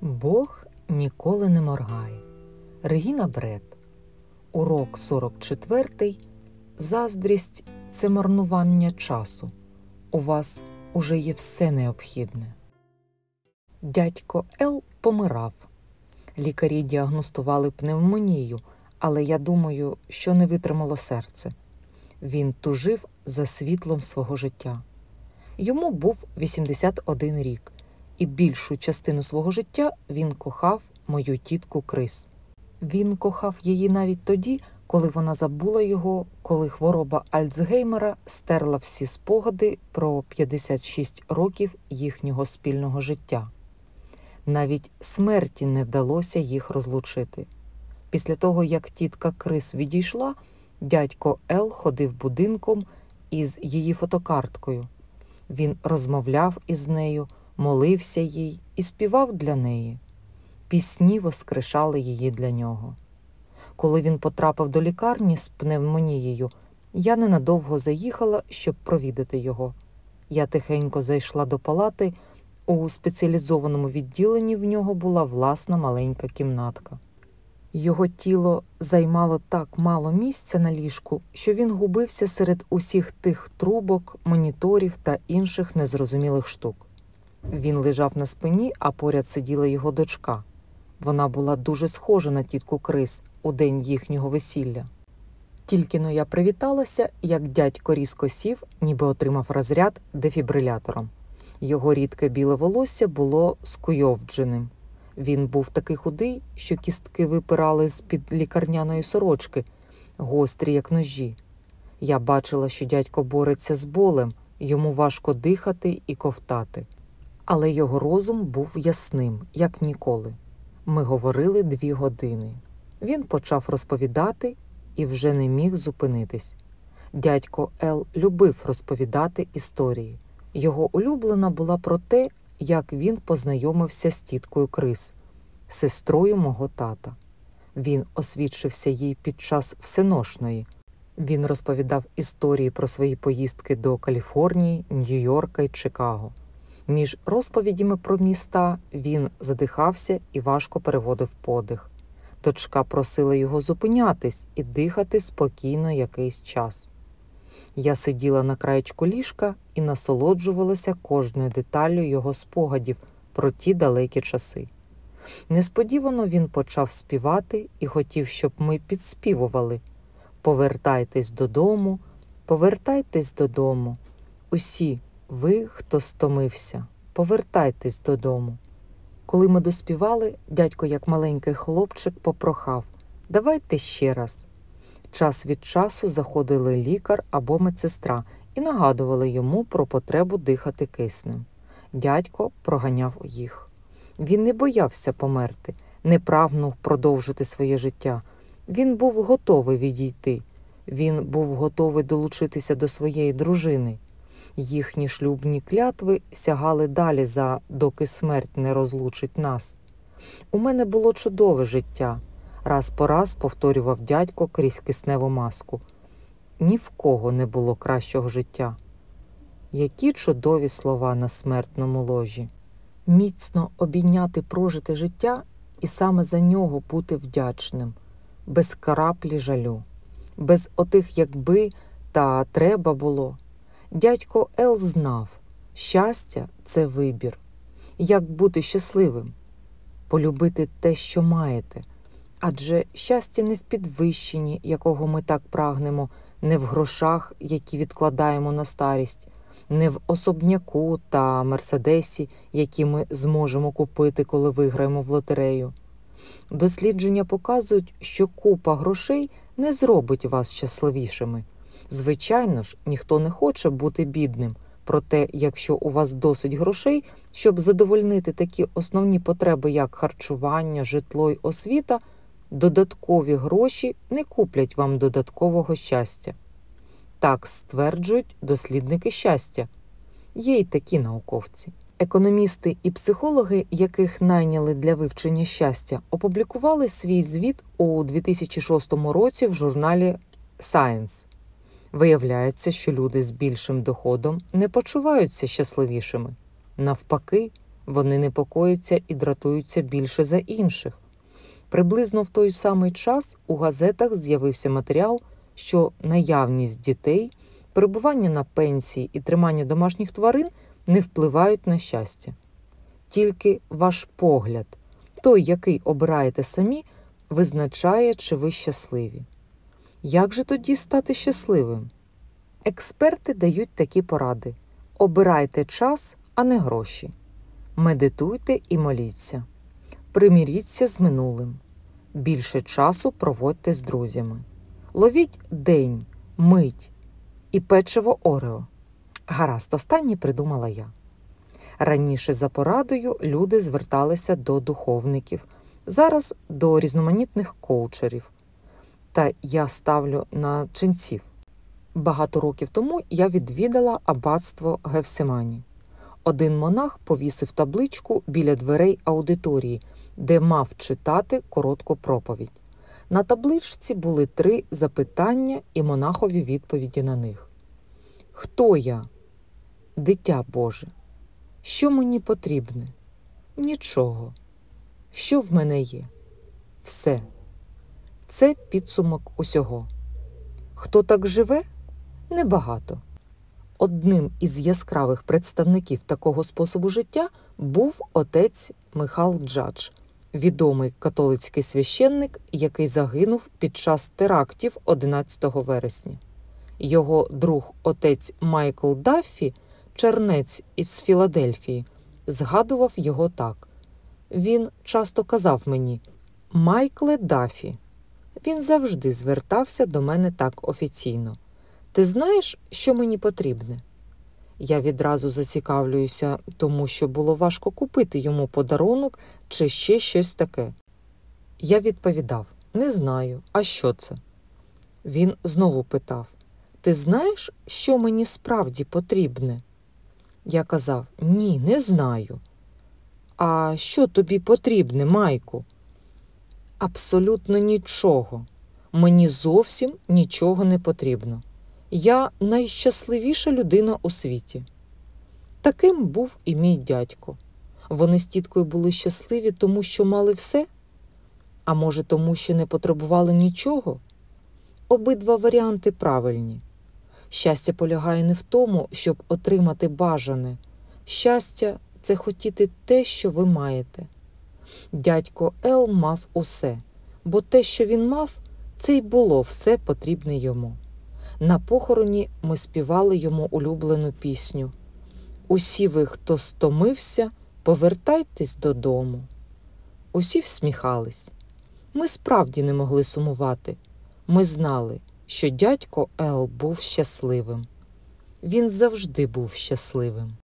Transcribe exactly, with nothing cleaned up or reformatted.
Бог ніколи не моргає. Регіна Брет. Урок сорок четвертий. Заздрість – це марнування часу. У вас уже є все необхідне. Дядько Ел помирав. Лікарі діагностували пневмонію, але я думаю, що не витримало серце. Він тужив за світлом свого життя. Йому був вісімдесят один рік, і більшу частину свого життя він кохав мою тітку Крис. Він кохав її навіть тоді, коли вона забула його, коли хвороба Альцгеймера стерла всі спогади про п'ятдесят шість років їхнього спільного життя. Навіть смерті не вдалося їх розлучити. Після того, як тітка Крис відійшла, дядько Ел ходив будинком із її фотокарткою. Він розмовляв із нею, молився їй і співав для неї. Пісні воскрешали її для нього. Коли він потрапив до лікарні з пневмонією, я ненадовго заїхала, щоб провідати його. Я тихенько зайшла до палати. У спеціалізованому відділенні в нього була власна маленька кімнатка. Його тіло займало так мало місця на ліжку, що він губився серед усіх тих трубок, моніторів та інших незрозумілих штук. Він лежав на спині, а поряд сиділа його дочка. Вона була дуже схожа на тітку Крис у день їхнього весілля. Тільки-но я привіталася, як дядько різко сів, ніби отримав розряд дефібрилятором. Його рідке біле волосся було скуйовдженим. Він був такий худий, що кістки випирали з-під лікарняної сорочки, гострі, як ножі. Я бачила, що дядько бореться з болем, йому важко дихати і ковтати. Але його розум був ясним, як ніколи. Ми говорили дві години. Він почав розповідати і вже не міг зупинитись. Дядько Ел любив розповідати історії. Його улюблена була про те, як він познайомився з тіткою Крис, сестрою мого тата. Він освідчився їй під час всеношної. Він розповідав історії про свої поїздки до Каліфорнії, Нью-Йорка і Чикаго. Між розповідями про міста він задихався і важко переводив подих. Дочка просила його зупинятись і дихати спокійно якийсь час. Я сиділа на краєчку ліжка і насолоджувалася кожною деталлю його спогадів про ті далекі часи. Несподівано він почав співати і хотів, щоб ми підспівували. «Повертайтесь додому, повертайтесь додому. Усі ви, хто стомився, повертайтесь додому». Коли ми доспівали, дядько, як маленький хлопчик, попрохав: «Давайте ще раз». Час від часу заходили лікар або медсестра і нагадували йому про потребу дихати киснем. Дядько проганяв їх. Він не боявся померти, не прагнув продовжити своє життя. Він був готовий відійти. Він був готовий долучитися до своєї дружини. Їхні шлюбні клятви сягали далі за «доки смерть не розлучить нас». У мене було чудове життя. Раз по раз повторював дядько крізь кисневу маску. Ні в кого не було кращого життя. Які чудові слова на смертному ложі. Міцно обійняти прожите життя і саме за нього бути вдячним. Без краплі жалю. Без отих «якби» та «треба було». Дядько Ел знав, щастя – це вибір. Як бути щасливим? Полюбити те, що маєте. Адже щастя не в підвищенні, якого ми так прагнемо, не в грошах, які відкладаємо на старість, не в особняку та мерседесі, які ми зможемо купити, коли виграємо в лотерею. Дослідження показують, що купа грошей не зробить вас щасливішими. Звичайно ж, ніхто не хоче бути бідним, проте якщо у вас досить грошей, щоб задовольнити такі основні потреби, як харчування, житло й освіта, додаткові гроші не куплять вам додаткового щастя. Так стверджують дослідники щастя. Є й такі науковці. Економісти і психологи, яких найняли для вивчення щастя, опублікували свій звіт у дві тисячі шостому році в журналі Science. Виявляється, що люди з більшим доходом не почуваються щасливішими. Навпаки, Вони непокояться і дратуються більше за інших. Приблизно в той самий час у газетах з'явився матеріал, що наявність дітей, перебування на пенсії і тримання домашніх тварин не впливають на щастя. Тільки ваш погляд, той, який обираєте самі, визначає, чи ви щасливі. Як же тоді стати щасливим? Експерти дають такі поради. Обирайте час, а не гроші. Медитуйте і моліться. Примиріться з минулим. Більше часу проводьте з друзями. Ловіть день, мить і печиво Орео. Гаразд, останнє придумала я. Раніше за порадою люди зверталися до духовників, зараз до різноманітних коучерів. Та я ставлю на ченців. Багато років тому я відвідала аббатство Гефсимані. Один монах повісив табличку біля дверей аудиторії, де мав читати коротку проповідь. На табличці були три запитання і монахові відповіді на них. Хто я? Дитя Боже. Що мені потрібне? Нічого. Що в мене є? Все. Це підсумок усього. Хто так живе? Небагато. Одним із яскравих представників такого способу життя був отець Михал Джадж, відомий католицький священник, який загинув під час терактів одинадцятого вересня. Його друг отець Майкл Даффі, чернець із Філадельфії, згадував його так. Він часто казав мені: «Майкле Даффі». Він завжди звертався до мене так офіційно. «Ти знаєш, що мені потрібне?» Я відразу зацікавлююся, тому що було важко купити йому подарунок чи ще щось таке. Я відповідав: «Не знаю, а що це?» Він знову питав: «Ти знаєш, що мені справді потрібне?» Я казав: «Ні, не знаю». «А що тобі потрібне, Майку?» «Абсолютно нічого. Мені зовсім нічого не потрібно. Я найщасливіша людина у світі». Таким був і мій дядько. Вони з тіткою були щасливі, тому що мали все? А може, тому що не потребували нічого? Обидва варіанти правильні. Щастя полягає не в тому, щоб отримати бажане. Щастя – це хотіти те, що ви маєте. Дядько Ел мав усе, бо те, що він мав, це й було все потрібне йому. На похороні ми співали йому улюблену пісню «Усі ви, хто стомився, повертайтесь додому». Усі всміхались. Ми справді не могли сумувати. Ми знали, що дядько Ел був щасливим. Він завжди був щасливим.